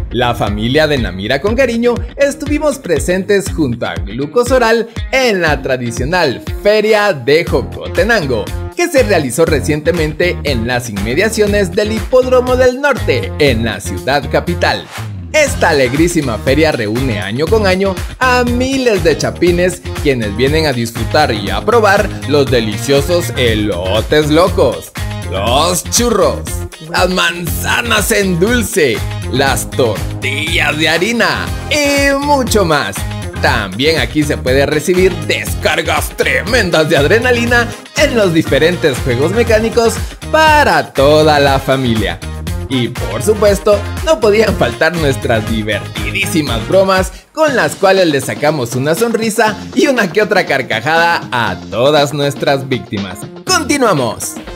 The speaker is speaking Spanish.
La familia de Namira con Cariño estuvimos presentes junto a Glucosoral en la tradicional Feria de Jocotenango, que se realizó recientemente en las inmediaciones del Hipódromo del Norte, en la ciudad capital. Esta alegrísima feria reúne año con año a miles de chapines quienes vienen a disfrutar y a probar los deliciosos elotes locos, los churros, las manzanas en dulce, las tortillas de harina y mucho más. También aquí se puede recibir descargas tremendas de adrenalina en los diferentes juegos mecánicos para toda la familia. Y por supuesto, no podían faltar nuestras divertidísimas bromas con las cuales le sacamos una sonrisa y una que otra carcajada a todas nuestras víctimas. ¡Continuamos!